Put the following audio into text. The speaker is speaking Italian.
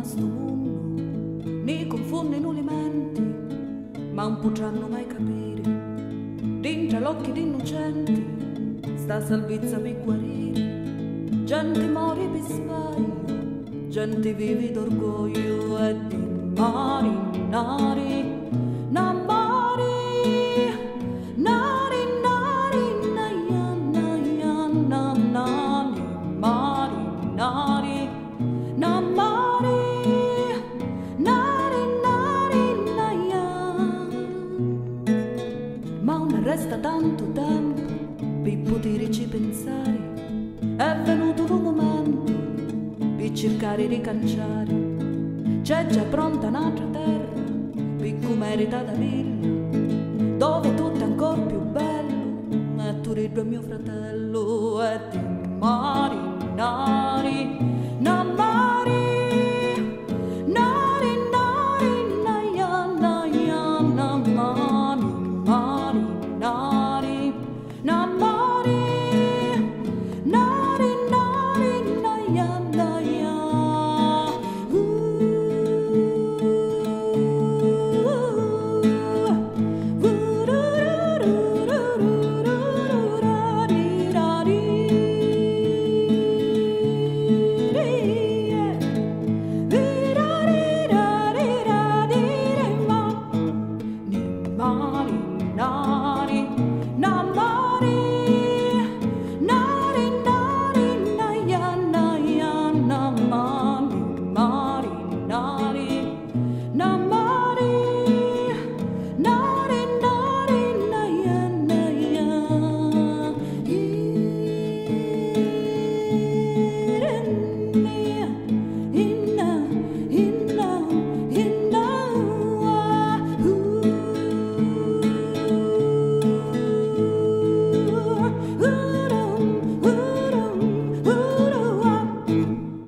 a sto mondo, ne confondono le menti, ma non potranno mai capire. Dentro l'occhio di innocenti sta salvezza per guarire. Gente muore per sbaglio, gente vive d'orgoglio e di marinari, namari, nari, nari, naia, naia, nanani, marinari, namari, nari, nari, naia. Ma non resta tanto tempo per poterci pensare, è venuto un momento per cercare di canciare. C'è già pronta un'altra terra per come eredità da villa, dove tutto è ancora più bello, e tu eri mio fratello, e di marinari,